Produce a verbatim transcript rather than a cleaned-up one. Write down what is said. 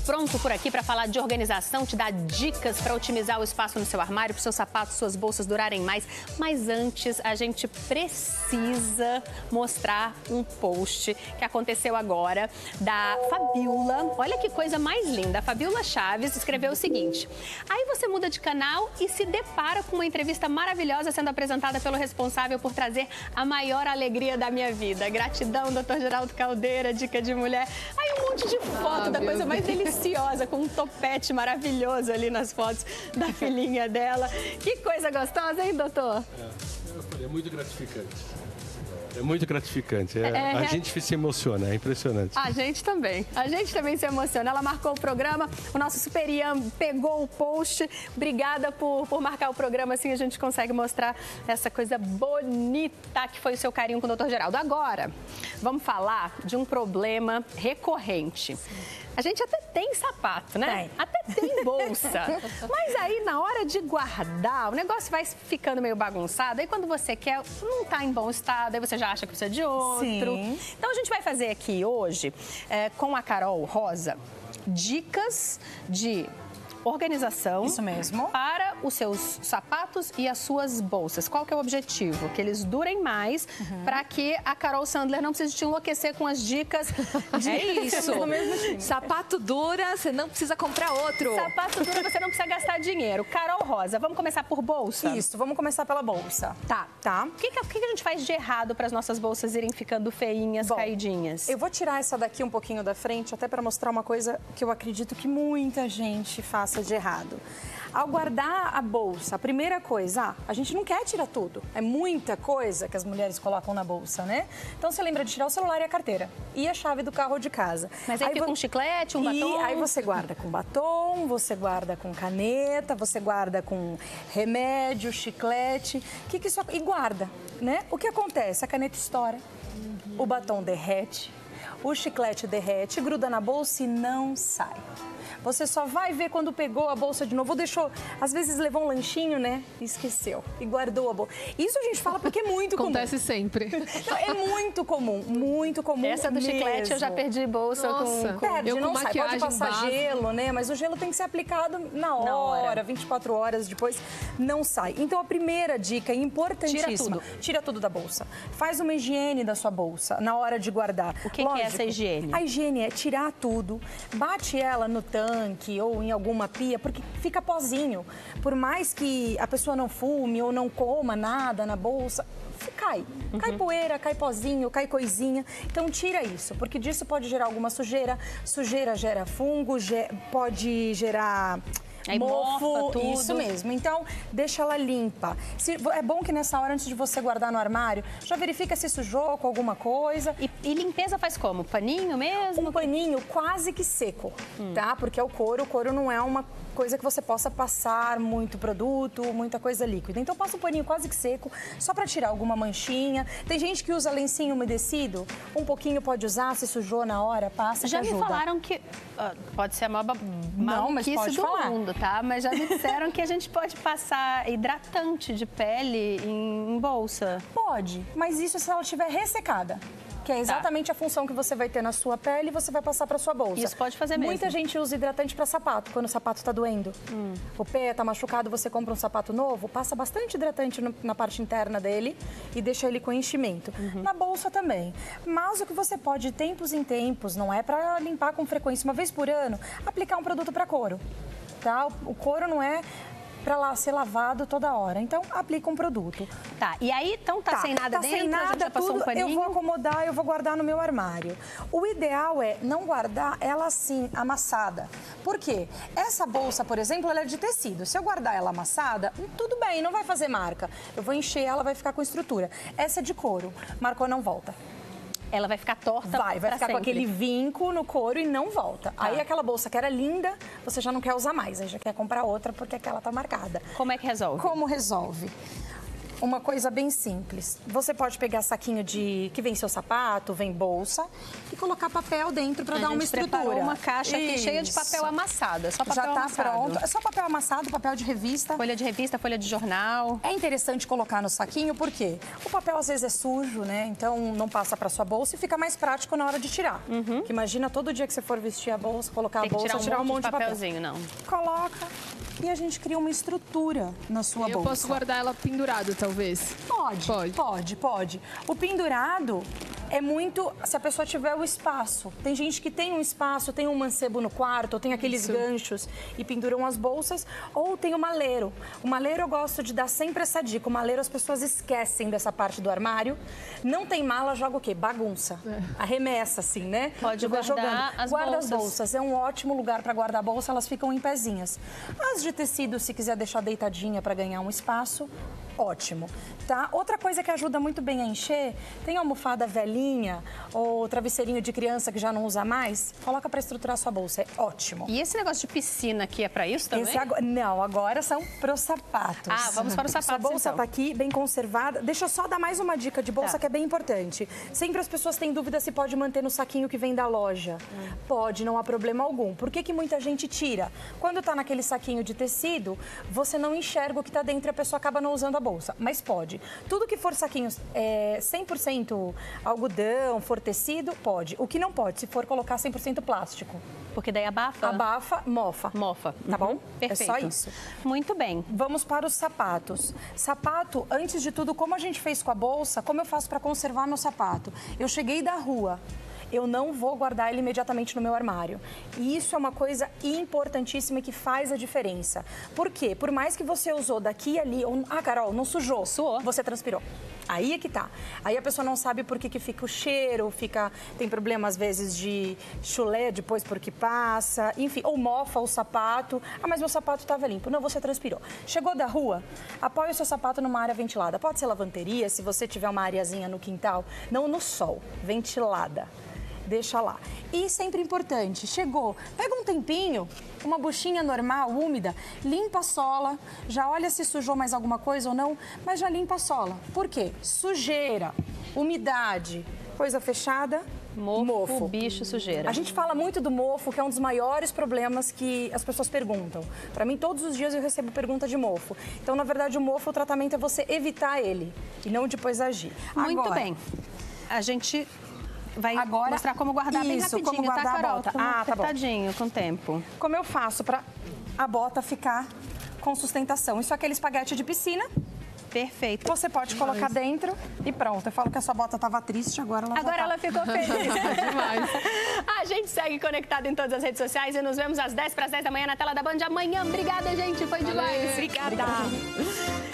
pronto por aqui para falar de organização, te dar dicas para otimizar o espaço no seu armário, para os seus sapatos, suas bolsas durarem mais. Mas antes, a gente precisa mostrar um post que aconteceu agora da Fabiola. Olha que coisa mais linda. A Fabiola Chaves escreveu o seguinte: aí você muda de canal e se depara com uma entrevista maravilhosa sendo apresentada pelo responsável por trazer a maior alegria da minha vida. Gratidão, doutor Geraldo Caldeira, dica de mulher. Aí um monte de foto ah, da coisa mais deliciosa, com um topete maravilhoso ali nas fotos da filhinha dela. Que coisa gostosa, hein, doutor? É, eu falei, é muito gratificante. É muito gratificante. É, é, a é... gente se emociona, é impressionante. A gente também. A gente também se emociona. Ela marcou o programa, o nosso Super Ian pegou o post. Obrigada por, por marcar o programa, assim a gente consegue mostrar essa coisa bonita que foi o seu carinho com o doutor Geraldo. Agora, vamos falar de um problema recorrente. A gente até tem sapato, né? Tem. Até tem bolsa. Mas aí, na hora de guardar, o negócio vai ficando meio bagunçado. Aí, quando você quer, não tá em bom estado, aí você já acha que precisa de outro. Sim. Então, a gente vai fazer aqui hoje, é, com a Carol Rosa, dicas de organização. Isso mesmo. Para os seus sapatos e as suas bolsas. Qual que é o objetivo? Que eles durem mais, uhum, para que a Carol Sandler não precise te enlouquecer com as dicas. De... É isso. Do mesmo time. Sapato dura, você não precisa comprar outro. Sapato dura, você não precisa gastar dinheiro. Carol Rosa, vamos começar por bolsa? Isso, vamos começar pela bolsa. Tá. Tá. O que, que, que a gente faz de errado para as nossas bolsas irem ficando feinhas, Bom, caidinhas? Eu vou tirar essa daqui um pouquinho da frente, até para mostrar uma coisa que eu acredito que muita gente faça de errado. Ao guardar a bolsa, a primeira coisa, ah, a gente não quer tirar tudo. É muita coisa que as mulheres colocam na bolsa, né? Então você lembra de tirar o celular e a carteira. E a chave do carro ou de casa. Mas aí, aí fica vo... um chiclete, um e batom? Aí você guarda com batom, você guarda com caneta, você guarda com remédio, chiclete. Que que isso... E guarda, né? O que acontece? A caneta estoura, uhum, o batom derrete, o chiclete derrete, gruda na bolsa e não sai. Você só vai ver quando pegou a bolsa de novo, ou deixou, às vezes levou um lanchinho, né? E esqueceu. E guardou a bolsa. Isso a gente fala porque é muito comum. Acontece sempre. É muito comum, muito comum. Essa do mesmo. Chiclete eu já perdi bolsa. Nossa, com... Perde, eu não com sai. Pode passar base. gelo, né? Mas o gelo tem que ser aplicado na hora, na hora. vinte e quatro horas depois, não sai. Então a primeira dica, importantíssima. Tira tudo. Tira tudo da bolsa. Faz uma higiene da sua bolsa na hora de guardar. O que, que é essa higiene? A higiene é tirar tudo, bate ela no tanque ou em alguma pia, porque fica pozinho. Por mais que a pessoa não fume ou não coma nada na bolsa, cai. Cai, uhum, poeira, cai pozinho, cai coisinha. Então tira isso, porque disso pode gerar alguma sujeira. Sujeira gera fungo, ge- pode gerar... Aí mofo, tudo. Isso mesmo. Então, deixa ela limpa. Se, é bom que nessa hora, antes de você guardar no armário, já verifica se sujou com alguma coisa. E, e limpeza faz como? Paninho mesmo? Um paninho quase que seco, hum. tá? Porque é o couro. O couro não é uma coisa que você possa passar muito produto, muita coisa líquida. Então, passa um paninho quase que seco, só para tirar alguma manchinha. Tem gente que usa lencinho umedecido. Um pouquinho pode usar, se sujou na hora, passa, Já que me ajuda. falaram que... Uh, pode ser a maior não, mas pode do falar. mundo, tá? Mas já me disseram que a gente pode passar hidratante de pele em, em bolsa. Pode, mas isso se ela estiver ressecada. Que é exatamente tá. a função que você vai ter na sua pele e você vai passar para sua bolsa. Isso pode fazer mesmo. Muita gente usa hidratante para sapato, quando o sapato está doendo. Hum. O pé está machucado, você compra um sapato novo, passa bastante hidratante no, na parte interna dele e deixa ele com enchimento. Uhum. Na bolsa também. Mas o que você pode, tempos em tempos, não é para limpar com frequência, uma vez por ano, aplicar um produto para couro. Tá? O, o couro não é... para lá ser lavado toda hora. Então, aplica um produto. Tá, e aí, então tá, tá sem nada tá dentro, sem nada, já passou tudo, um paninho? eu vou acomodar, eu vou guardar no meu armário. O ideal é não guardar ela assim, amassada. Por quê? Essa bolsa, por exemplo, ela é de tecido. Se eu guardar ela amassada, tudo bem, não vai fazer marca. Eu vou encher ela, vai ficar com estrutura. Essa é de couro. Marcou, não volta. Ela vai ficar torta Vai, vai ficar sempre. com aquele vinco no couro e não volta. Tá. Aí aquela bolsa que era linda, você já não quer usar mais. Aí já quer comprar outra porque aquela tá marcada. Como é que resolve? Como resolve? uma coisa bem simples. Você pode pegar saquinho de que vem seu sapato, vem bolsa e colocar papel dentro para dar uma estrutura. Preparou uma caixa aqui Isso. cheia de papel amassado, é só papel Já tá amassado. pronto. É só papel amassado, papel de revista. Folha de revista, folha de jornal. É interessante colocar no saquinho, por quê? O papel às vezes é sujo, né? Então não passa para sua bolsa e fica mais prático na hora de tirar. Uhum. Imagina todo dia que você for vestir a bolsa, colocar Tem a bolsa, tirar um tirar um monte monte de de papel. papelzinho, não. Coloca e a gente cria uma estrutura na sua Eu bolsa. posso guardar ela pendurado, talvez? Pode, Pode. pode, pode. O pendurado é muito se a pessoa tiver o espaço. Tem gente que tem um espaço, tem um mancebo no quarto, ou tem aqueles Isso. ganchos e penduram as bolsas, ou tem o maleiro. O maleiro eu gosto de dar sempre essa dica. O maleiro as pessoas esquecem dessa parte do armário. Não tem mala, joga o quê? Bagunça. É. Arremessa, assim, né? Pode Vai guardar jogando. as Guarda bolsas. as bolsas. É um ótimo lugar para guardar a bolsa, elas ficam em pezinhas. As de tecido, se quiser deixar deitadinha para ganhar um espaço, ótimo, tá? Outra coisa que ajuda muito bem a encher, tem almofada velhinha ou travesseirinho de criança que já não usa mais, coloca para estruturar sua bolsa, é ótimo. E esse negócio de piscina aqui é para isso também? Esse agora, não, agora são pros sapatos. Ah, vamos para os sapatos, Sua bolsa então. tá aqui, bem conservada. Deixa eu só dar mais uma dica de bolsa Tá. que é bem importante. Sempre as pessoas têm dúvida se pode manter no saquinho que vem da loja. Hum. Pode, não há problema algum. Por que que muita gente tira? Quando tá naquele saquinho de tecido, você não enxerga o que tá dentro e a pessoa acaba não usando a bolsa. Mas pode. Tudo que for saquinhos é, cem por cento algodão, for tecido, pode. O que não pode, se for colocar cem por cento plástico. Porque daí abafa? Abafa, mofa. Mofa. Tá bom? Uhum. Perfeito. É só isso. Muito bem. Vamos para os sapatos. Sapato, antes de tudo, como a gente fez com a bolsa, como eu faço para conservar meu sapato? Eu cheguei da rua. Eu não vou guardar ele imediatamente no meu armário. E isso é uma coisa importantíssima que faz a diferença. Por quê? Por mais que você usou daqui e ali... Ou... Ah, Carol, não sujou. Suou. Você transpirou. Aí é que tá. Aí a pessoa não sabe por que que fica o cheiro, fica... Tem problema, às vezes, de chulé depois porque passa. Enfim, ou mofa o sapato. Ah, mas meu sapato estava limpo. Não, você transpirou. Chegou da rua, apoie o seu sapato numa área ventilada. Pode ser lavanderia, se você tiver uma areazinha no quintal. Não no sol, ventilada. Deixa lá. E sempre importante, chegou, pega um tempinho, uma buchinha normal, úmida, limpa a sola, já olha se sujou mais alguma coisa ou não, mas já limpa a sola. Por quê? Sujeira, umidade, coisa fechada, Mofo, mofo. bicho, sujeira. A gente fala muito do mofo, que é um dos maiores problemas que as pessoas perguntam. Para mim, todos os dias eu recebo pergunta de mofo. Então, na verdade, o mofo, o tratamento é você evitar ele e não depois agir. Muito Agora, bem. A gente... vai Agora, mostrar como guardar bem isso, rapidinho, como guardar tá, Carol? a bota. Com, Ah, tá bom. apertadinho, com tempo. Como eu faço para a bota ficar com sustentação? Isso é aquele espaguete de piscina. Perfeito. Você pode colocar dentro e pronto. Eu falo que a sua bota estava triste, agora ela Agora já tá. ela ficou feliz. Demais. A gente segue conectado em todas as redes sociais e nos vemos às dez para as dez da manhã na tela da Band amanhã. Obrigada, gente. Foi demais. Valeu. Obrigada. Obrigada.